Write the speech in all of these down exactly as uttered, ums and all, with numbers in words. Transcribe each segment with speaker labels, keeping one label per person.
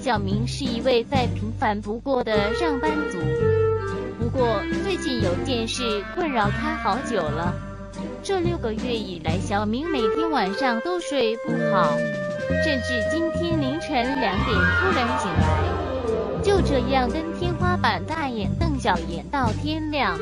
Speaker 1: 小明是一位再平凡不过的上班族，不过最近有件事困扰他好久了。这六个月以来，小明每天晚上都睡不好，甚至今天凌晨两点突然醒来，就这样跟天花板大眼瞪小眼到天亮。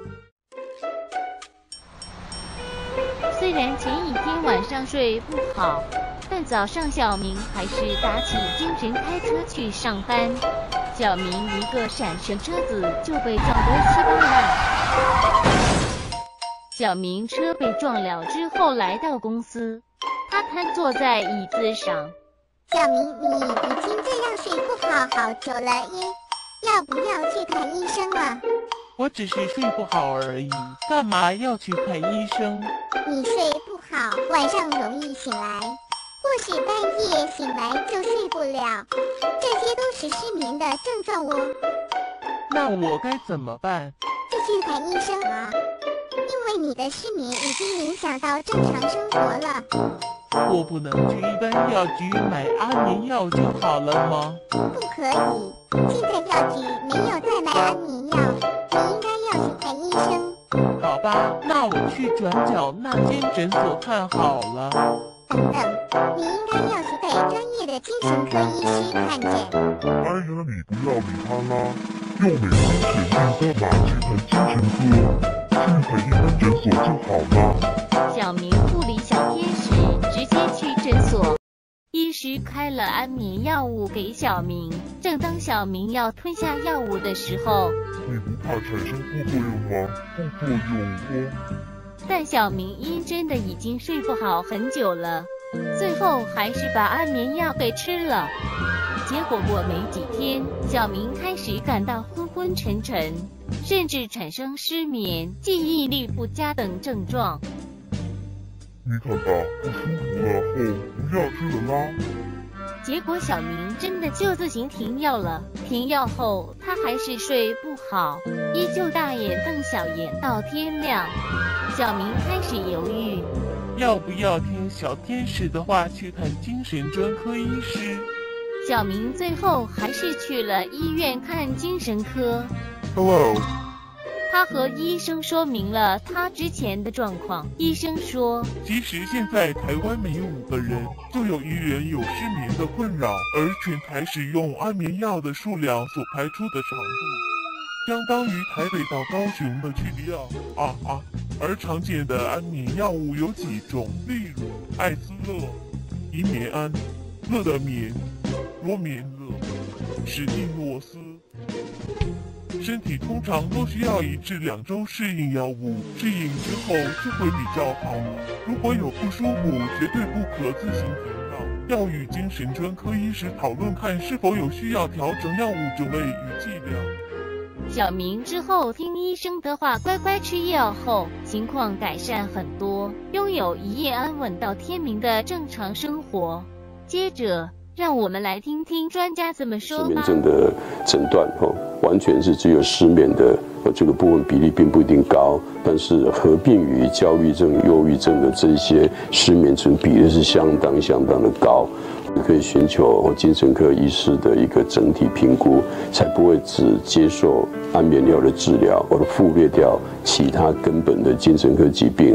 Speaker 1: 虽然前一天晚上睡不好，但早上小明还是打起精神开车去上班。小明一个闪神，车子就被撞得稀巴烂。小明车被撞了之后来到公司，他瘫坐在椅子上。
Speaker 2: 小明，你已经这样睡不好好久了耶，要不要去看医生了？
Speaker 3: 我只是睡不好而已，干嘛要去看医生？
Speaker 2: 你睡不好，晚上容易醒来，或是半夜醒来就睡不了，这些都是失眠的症状哦。
Speaker 3: 那我该怎么办？
Speaker 2: 就去看医生啊，因为你的失眠已经影响到正常生活了。
Speaker 3: 我不能去一般药局买安眠药就好了吗？
Speaker 2: 不可以，现在药局没有在卖安眠药，你应该要去看医生。
Speaker 3: 好吧，那我去转角那间诊所看好了。
Speaker 2: 等等，你应该要去给专业的精神科医师看诊。
Speaker 4: 哎呀，你不要理他啦，又没有钱，干嘛去看精神科？去看一般诊所就好了。
Speaker 1: 小明不理小天使，直接去诊所。医师开了安眠药物给小明，正当小明要吞下药物的时候，
Speaker 4: 你不怕产生副作用吗？副作用哦。
Speaker 1: 但小明因真的已经睡不好很久了，最后还是把安眠药给吃了。结果过没几天，小明开始感到昏昏沉沉，甚至产生失眠、记忆力不佳等症状。
Speaker 4: 你看吧，不舒服了后不要吃了啦。
Speaker 1: 结果小明真的就自行停药了。停药后，他还是睡不好，依旧大眼瞪小眼到天亮。小明开始犹豫，
Speaker 3: 要不要听小天使的话去看精神专科医师？
Speaker 1: 小明最后还是去了医院看精神科。
Speaker 4: Hello。
Speaker 1: 他和医生说明了他之前的状况。医生说，
Speaker 4: 其实现在台湾每五个人就有一人有失眠的困扰，而全台使用安眠药的数量所排出的长度，相当于台北到高雄的距离啊啊啊！而常见的安眠药物有几种，例如艾斯乐、乙醚胺、乐的眠、罗眠乐、史蒂诺斯。身体通常都需要一至两周适应药物，适应之后就会比较好了。如果有不舒服，绝对不可自行停药，要与精神专科医师讨论看是否有需要调整药物种类与剂量。
Speaker 1: 小明之后听医生的话，乖乖吃药后，情况改善很多，拥有一夜安稳到天明的正常生活。接着，让我们来听听专家怎么说吧。
Speaker 5: 失眠症的诊断哦，完全是只有失眠的呃这个部分比例并不一定高，但是合并于焦虑症、忧郁症的这些失眠症比例是相当相当的高。可以寻求精神科医师的一个整体评估，才不会只接受安眠药的治疗，而忽略掉其他根本的精神科疾病。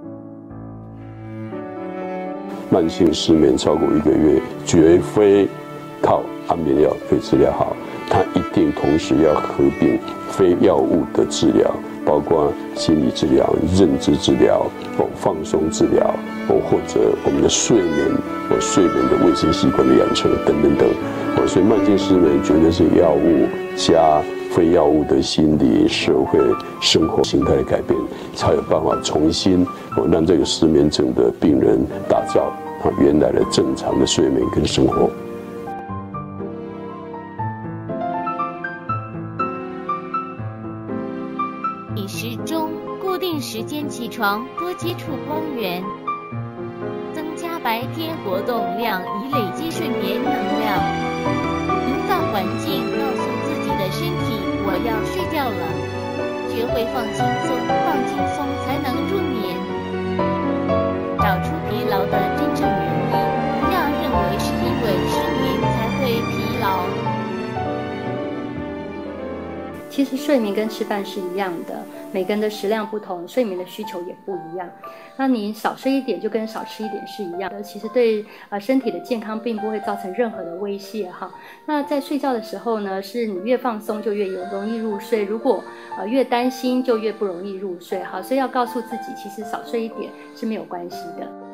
Speaker 5: 慢性失眠超过一个月，绝非靠安眠药可以治疗好，它一定同时要合并非药物的治疗，包括心理治疗、认知治疗、哦放松治疗，哦或者我们的睡眠、哦睡眠的卫生习惯的养成等等等。哦，所以慢性失眠绝对是药物加非药物的心理、社会、生活形态的改变，才有办法重新哦让这个失眠症的病人打造他原来的正常的睡眠跟生活。
Speaker 1: 饮食中，固定时间起床，多接触光源，增加白天活动量，以累积睡眠能量。营造环境，告诉自己的身体我要睡觉了。学会放轻松，放轻松才能入眠。找出疲劳的真正原因，不要认为是因为失眠才会疲劳。
Speaker 6: 睡眠跟吃饭是一样的，每个人的食量不同，睡眠的需求也不一样。那你少睡一点就跟少吃一点是一样的，其实对呃身体的健康并不会造成任何的威胁哈。那在睡觉的时候呢，是你越放松就越有容易入睡，如果呃越担心就越不容易入睡哈。所以要告诉自己，其实少睡一点是没有关系的。